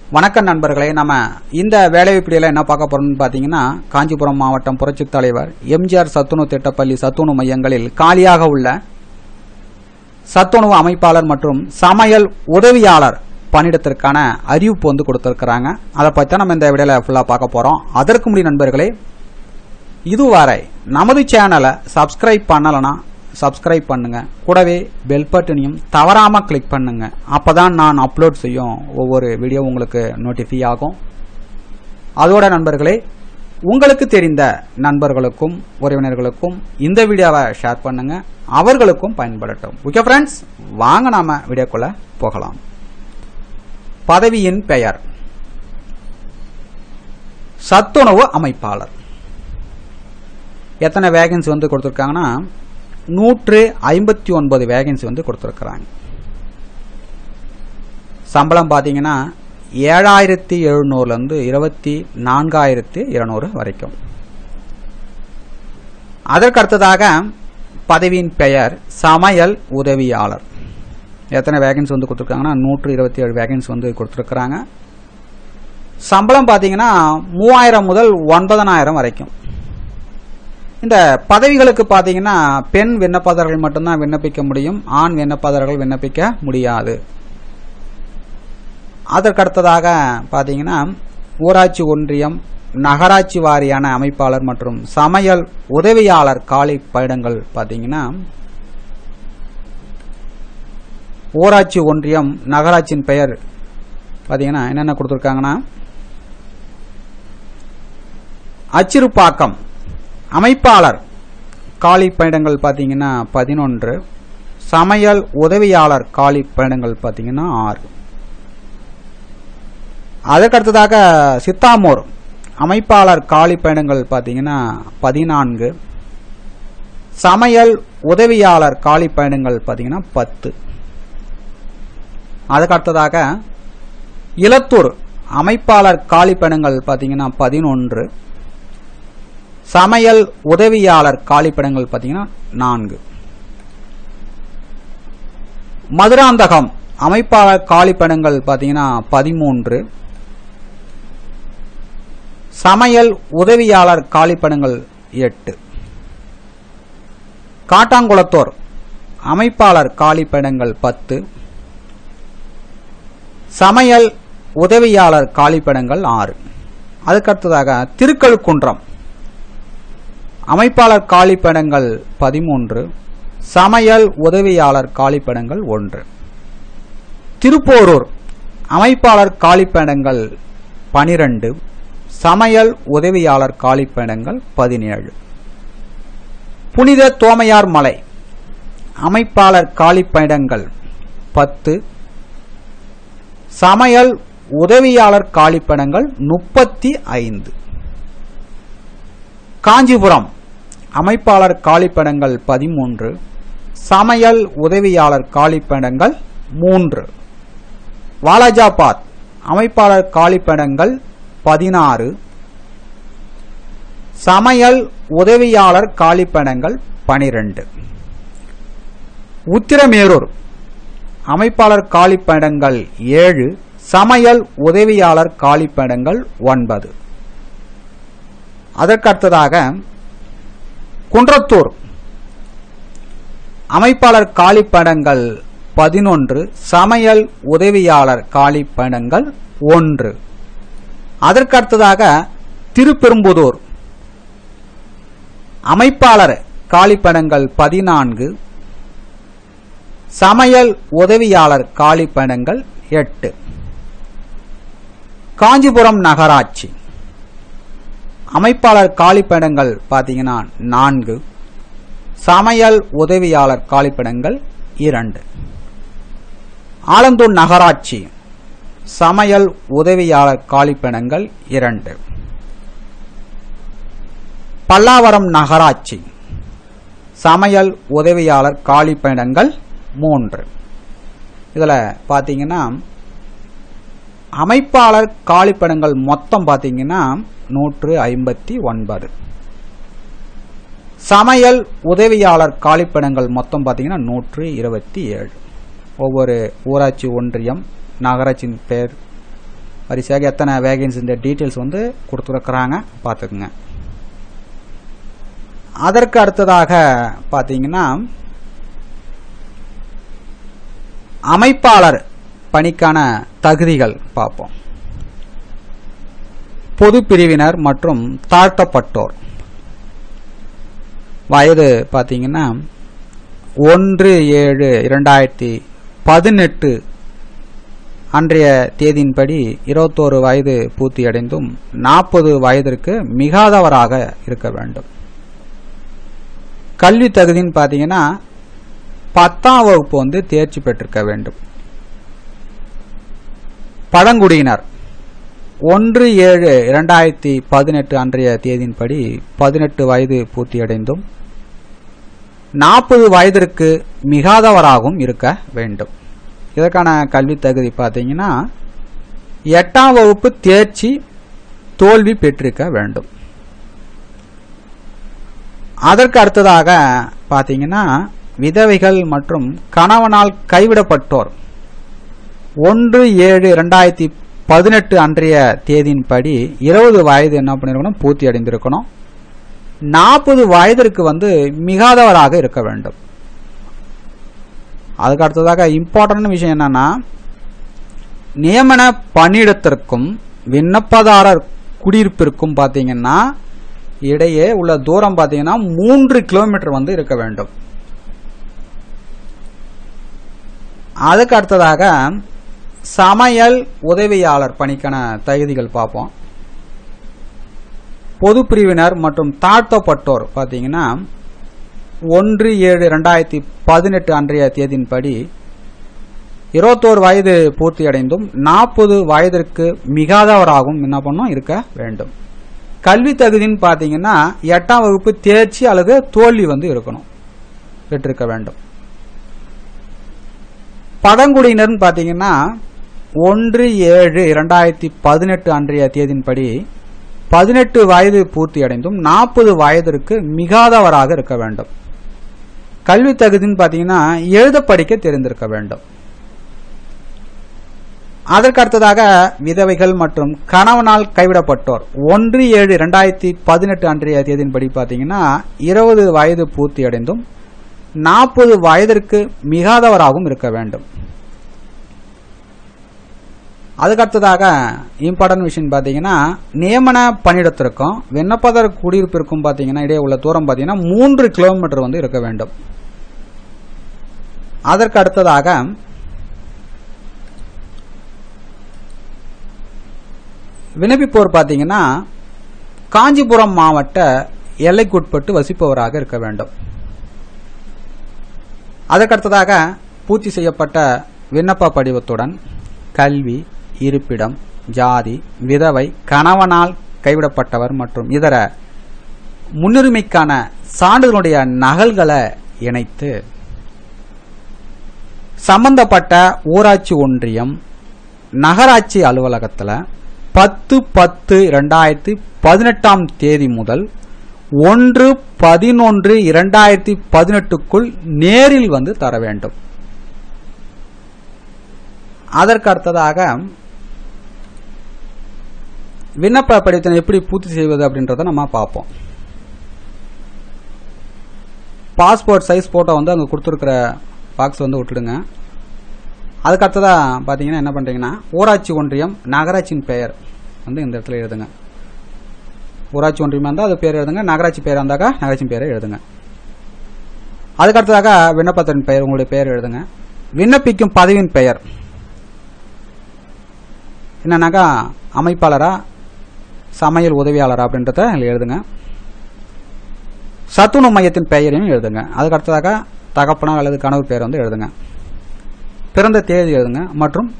வணக்கம் நண்பர்களே, நம்ம இந்த வேலைவாய்ப்புல என்ன பார்க்க போறோம்னு பாத்தீங்கன்னா, காஞ்சிபுரம் மாவட்டம் புரட்சித் தலைவர் எம்ஜிஆர் சத்துணவு திட்டப்பள்ளி சத்துணவு மையங்களில் காலியாக உள்ள சத்துணவு அமைப்பாளர் மற்றும் சமையல் உதவியாளர் பணியிடத்திற்கான அறிவிப்பு கொடுத்திருக்காங்க. அதை பத்தி நம்ம இந்த வீடியோல ஃபுல்லா பார்க்க போறோம். அதற்கு முன்னாடி நண்பர்களே, இதுவரை நமது சேனலை சப்ஸ்கிரைப் பண்ணலனா சப்ஸ்கிரைப் பண்ணுங்க, கூடவே பெல் பட்டனையும் தவறாம கிளிக் பண்ணுங்க. அப்பதான் நான் அப்லோட் செய்யும் ஒவ்வொரு வீடியோ உங்களுக்கு நோட்டிஃபை ஆகும். அதோட நண்பர்களே, உங்களுக்கு தெரிந்த நண்பர்களுக்கும் உறவினர்களுக்கும் இந்த வீடியோவை ஷேர் பண்ணுங்க, அவர்களுக்கும் பயன்படட்டும். ஓகே ஃப்ரெண்ட்ஸ், வாங்க நாம வீடியோக்குள்ள போகலாம். பதவியின் பெயர் சத்துணவு அமைப்பாளர். எத்தனை வேகன்சி கொடுத்திருக்காங்கன்னா 159 வேகன்சி கொடுத்திருக்கிறாங்க. சம்பளம் பாத்தீங்கன்னா 7,700 இருந்து 24,200 வரைக்கும். அதற்கடுத்ததாக பதவியின் பெயர் சமையல் உதவியாளர். எத்தனை வேகன்சி கொடுத்திருக்காங்கன்னா 127 வேகன்சி கொடுத்திருக்கிறாங்க. சம்பளம் பாத்தீங்கன்னா 3,000 முதல் 9,000 வரைக்கும். இந்த பதவிகளுக்கு பாத்தீங்கன்னா பெண் விண்ணப்பதாரர்கள் மட்டும்தான் விண்ணப்பிக்க முடியும், ஆண் விண்ணப்பதாரர்கள் விண்ணப்பிக்க முடியாது. அதற்கடுத்ததாக பாத்தீங்கன்னா ஊராட்சி ஒன்றியம் நகராட்சி வாரியான அமைப்பாளர் மற்றும் சமையல் உதவியாளர் காலி பணியிடங்கள் பாத்தீங்கன்னா ஊராட்சி ஒன்றியம் நகராட்சியின் பெயர் பாத்தீங்கன்னா என்னென்ன கொடுத்திருக்காங்கன்னா, அச்சிறுபாக்கம் அமைப்பாளர் காலி பணியிடங்கள் பாத்தீங்கன்னா 11, சமையல் உதவியாளர் காலி பணியிடங்கள் பாத்தீங்கன்னா 6. அதற்கடுத்ததாக சித்தாமூர் அமைப்பாளர் காலி பணியிடங்கள் பாத்தீங்கன்னா 14, சமையல் உதவியாளர் காலி பணியிடங்கள் பாத்தீங்கன்னா 10. அதுக்கடுத்ததாக இலத்தூர் அமைப்பாளர் காலி பணியிடங்கள் பாத்தீங்கன்னா 11, சமையல் உதவியாளர் காலிப்படங்கள் பாத்தீங்கன்னா 4. மதுராந்தகம் அமைப்பாளர் காலிப்படங்கள் பாத்தீங்கன்னா 13, சமையல் உதவியாளர் காலிப்படங்கள் 8. காட்டாங்குளத்தூர் அமைப்பாளர் காலிப்படங்கள் 10, சமையல் உதவியாளர் காலிப்படங்கள் 6. அதுக்கடுத்ததாக திருக்கழுக்குன்றம் அமைப்பாளர் காலிப்படங்கள் 13, சமையல் உதவியாளர் காலிப்படங்கள் 1. திருப்போரூர் அமைப்பாளர் காலிப்படங்கள் 12, சமையல் உதவியாளர் காலிப்படங்கள் 17. புனித தோமையார் மலை அமைப்பாளர் காலிப்படங்கள் 10, சமையல் உதவியாளர் காலிப்படங்கள் 35. காஞ்சிபுரம் அமைப்பாளர் காலிப்படங்கள் 13, சமையல் உதவியாளர் காலிப்படங்கள் 3. வாலாஜாபாத் அமைப்பாளர் காலிப்படங்கள் 16, சமையல் உதவியாளர் காலிப்படங்கள் 12. உத்திரமேரூர் அமைப்பாளர் காலிப்படங்கள் 7, சமையல் உதவியாளர் காலிப்படங்கள் 9. அதற்கடுத்ததாக குன்றத்தூர் அமைப்பாளர் காலிப்படங்கள் 11, சமையல் உதவியாளர் காலிப்படங்கள் 1. அதற்கடுத்ததாக திருப்பெரும்புதூர் அமைப்பாளர் காலிப்படங்கள் 14, சமையல் உதவியாளர் காலிப்படங்கள் 8. காஞ்சிபுரம் நகராட்சி அமைப்பாளர் காலிப்படங்கள் பாத்தீங்கன்னா 4, சமையல் உதவியாளர் காலிப்படங்கள் 2. ஆலந்தூர் நகராட்சி சமையல் உதவியாளர் காலிப்படங்கள் 2. பல்லாவரம் நகராட்சி சமையல் உதவியாளர் காலிப்படங்கள் 3. இதுல பாத்தீங்கன்னா அமைப்பாளர் காலிப்படங்கள் மொத்தம் பாத்தீங்கன்னா 159. சமையல் உதவியாளர் காலிப்படங்கள் மொத்தம் பாத்தீங்கன்னா 127. ஒவ்வொரு ஊராட்சி ஒன்றியம் நகராட்சியின் பெயர் வரிசையாக எத்தனை வேகன்சி இந்த டீட்டெயில்ஸ் வந்து கொடுத்துருக்குறாங்க பார்த்துக்குங்க. அதற்கு அடுத்ததாக பார்த்தீங்கன்னா அமைப்பாளர் பணிக்கான தகுதிகள் பார்ப்போம். பொது பிரிவினர் மற்றும் தாழ்த்தப்பட்டோர். வயது பார்த்தீங்கன்னா 1/7/2018 அன்றைய தேதியின்படி 21 வயது பூர்த்தியடைந்தும் 40 வயதிற்கு மிகாதவராக இருக்க வேண்டும். கல்வி தகுதின்னு பார்த்தீங்கன்னா 10ஆம் வகுப்பு வந்து தேர்ச்சி பெற்றிருக்க வேண்டும். பழங்குடியினர் 1/7/2018 அன்றைய தேதியின்படி 18 வயது பூர்த்தியடைந்தும் 40 வயதிற்கு மிகாதவராகவும் இருக்க வேண்டும். இதற்கான கல்வி தகுதி பார்த்தீங்கன்னா 8ஆம் வகுப்பு தேர்ச்சி தோல்வி பெற்றிருக்க வேண்டும். அதற்கு அடுத்ததாக பார்த்தீங்கன்னா விதவைகள் மற்றும் கணவனால் கைவிடப்பட்டோர் 1/7/2018 அன்றைய தேதியின்படி 20 வயது என்ன பண்ணிருக்கணும் பூர்த்தி அடைந்திருக்கணும். 40 வயதிற்கு வந்து மிகாதவராக இருக்க வேண்டும். அதுக்கு அடுத்ததாக இம்பார்ட்டன்ட் விஷயம் என்னன்னா நியமன பணியிடத்திற்கும் விண்ணப்பதாரர் குடியிருப்பிற்கும் பார்த்தீங்கன்னா இடையே உள்ள தூரம் பார்த்தீங்கன்னா 3 கிலோமீட்டர் வந்து இருக்க வேண்டும். அதுக்கு அடுத்ததாக சமையல் உதவியாளர் பணிக்கான தகுதிகள் பார்ப்போம். பொது பிரிவினர் மற்றும் தாழ்த்தப்பட்டோர் பார்த்தீங்கன்னா 1/7/2018 அன்றைய தேதியின்படி 21 வயது பூர்த்தியடைந்தும் 40 வயதிற்கு மிகாதவராகவும் என்ன பண்ணும் இருக்க வேண்டும். கல்வி தகுதின்னு பார்த்தீங்கன்னா 8ஆம் வகுப்பு தேர்ச்சி அல்லது தோல்வி வந்து இருக்கணும் பெற்றிருக்க வேண்டும். பழங்குடியினர் பார்த்தீங்கன்னா 1/7/2018 அன்றைய தேதியின்படி 18 வயது பூர்த்தியடைந்தும் 40 வயதிற்கு மிகாதவராக இருக்க வேண்டும். கல்வி தகுதின்னு பார்த்தீங்கன்னா எழுத படிக்க தெரிந்திருக்க வேண்டும். அதற்கு அடுத்ததாக விதவைகள் மற்றும் கணவனால் கைவிடப்பட்டோர் 1/7/2018 அன்றைய தேதியின்படி பார்த்தீங்கன்னா 20 வயது பூர்த்தியடைந்தும் 40 வயதிற்கு மிகாதவராகவும் இருக்க வேண்டும். அதுக்கு அடுத்ததாக இம்பார்ட்டன்ட் விஷயம் பார்த்தீங்கன்னா நியமன பணியிடத்திற்கும் விண்ணப்பதாரர் குடியிருப்பிற்கும் பார்த்தீங்கன்னா இடையே உள்ள தூரம் பார்த்தீங்கன்னா 3 கிலோமீட்டர் வந்து இருக்க வேண்டும். அதற்கு அடுத்ததாக விண்ணப்பிப்போர் பார்த்தீங்கன்னா காஞ்சிபுரம் மாவட்ட எல்லைக்குட்பட்டு வசிப்பவராக இருக்க வேண்டும். அதற்கடுத்ததாக பூர்த்தி செய்யப்பட்ட விண்ணப்ப படிவத்துடன் கல்வி, இருப்பிடம், ஜாதி, விதவை, கணவனால் கைவிடப்பட்டவர் மற்றும் இதர முன்னுரிமைக்கான சான்றிதழுடைய நகல்களை இணைத்து சம்பந்தப்பட்ட ஊராட்சி ஒன்றியம் நகராட்சி அலுவலகத்தில் 10/10/2018 தேதி முதல் 1/11/2018 நேரில் வந்து தர வேண்டும். அதற்கு அடுத்ததாக விண்ணப்ப படிவத்தை எப்படி பூர்த்தி செய்வது அப்படின்றத நம்ம பார்ப்போம். பாஸ்போர்ட் சைஸ் போட்டோ வந்து அங்கே கொடுத்துருக்கிற பாக்ஸ் வந்து விட்டுடுங்க. அதுக்கு அடுத்ததா பார்த்தீங்கன்னா என்ன பண்ணுறீங்கன்னா ஊராட்சி ஒன்றியம் நகராட்சியின் பெயர் வந்து இந்த இடத்துல எழுதுங்க. ஊராட்சி ஒன்றியமாக இருந்தால் அது பேர் எழுதுங்க, நகராட்சி பெயராக இருந்தாக்கா நகராட்சியின் பெயரை எழுதுங்க. அதுக்கு அடுத்ததாக விண்ணப்பத்தின் பெயர் உங்களுடைய பெயர் எழுதுங்க. விண்ணப்பிக்கும் பதவியின் பெயர் என்னன்னாக்கா அமைப்பாளரா சமையல் உதவியாளரா அப்படின்றத எழுதுங்க. சத்துணவு மையத்தின் பெயரையும் எழுதுங்க. அதுக்கு அடுத்ததாக தகப்பனார் அல்லது கணவர் பெயர் வந்து எழுதுங்க. பிறந்த தேதி எழுதுங்க மற்றும்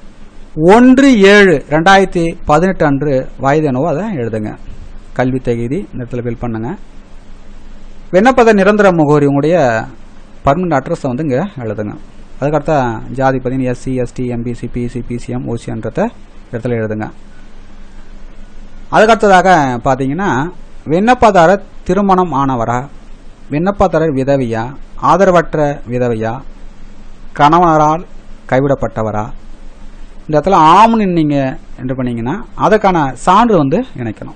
1/7/2018 அன்று வயது என்னவோ அதை எழுதுங்க. கல்வி தகுதி இந்த இடத்துல ஃபில் பண்ணுங்க. விண்ணப்பத நிரந்தர முகவரி உங்களுடைய பர்மனன்ட் அட்ரஸை வந்து இங்கே எழுதுங்க. அதுக்கடுத்த ஜாதி பார்த்தீங்கன்னா SC, ST, MBC, PC, PCM, OCன்றத இடத்துல எழுதுங்க. அதுக்கடுத்ததாக பார்த்தீங்கன்னா விண்ணப்பதாரர் திருமணம் ஆனவரா, விண்ணப்பதாரர் விதவையா, ஆதரவற்ற விதவையா, கணவனரால் கைவிடப்பட்டவரா, இந்த இடத்துல ஆம்னு நீங்கள் என்டர் பண்ணீங்கன்னா அதுக்கான சான்று வந்து இணைக்கணும்.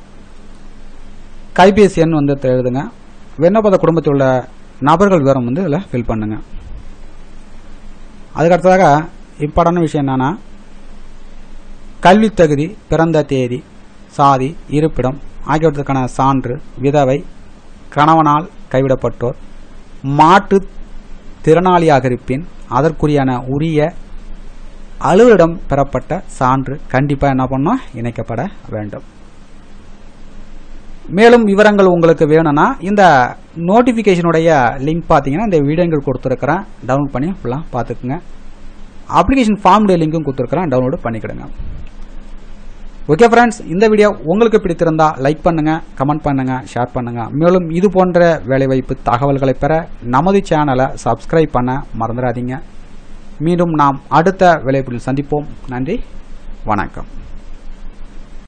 கைபேசி எண் வந்து எழுதுங்க. விண்ணப்பத குடும்பத்தில் உள்ள நபர்கள் விவரம் வந்து இதில் ஃபில் பண்ணுங்க. அதுக்கடுத்ததாக இம்பார்ட்டன்ட் விஷயம் என்னன்னா, கல்வி தகுதி, பிறந்த தேதி, சாதி, இருப்பிடம் ஆகியவற்றுக்கான சான்று, விதவை, கணவனால் கைவிடப்பட்டோர், மாற்று திறனாளியாக இருப்பின் அதற்குரியான உரிய அலுவலிடம் பெறப்பட்ட சான்று கண்டிப்பாக என்ன பண்ணணும், இணைக்கப்பட வேண்டும். மேலும் விவரங்கள் உங்களுக்கு வேணும்னா இந்த நோட்டிஃபிகேஷனுடைய லிங்க் பார்த்தீங்கன்னா இந்த வீடியோங்கள் கொடுத்துருக்கிறேன், டவுன்லோட் பண்ணி ஃபுல்லாக பார்த்துக்குங்க. அப்ளிகேஷன் ஃபார்முடைய லிங்க்கும் கொடுத்துருக்கிறேன், டவுன்லோடு பண்ணிக்கிடுங்க. ஓகே ஃப்ரெண்ட்ஸ், இந்த வீடியோ உங்களுக்கு பிடித்திருந்தா லைக் பண்ணுங்க, கமெண்ட் பண்ணுங்க, ஷேர் பண்ணுங்க. மேலும் இது போன்ற வேலைவாய்ப்பு தகவல்களை பெற நமது சேனலை சப்ஸ்கிரைப் பண்ண மறந்துடாதீங்க. மீண்டும் நாம் அடுத்த வேலைவாய்ப்பில் சந்திப்போம். நன்றி, வணக்கம்.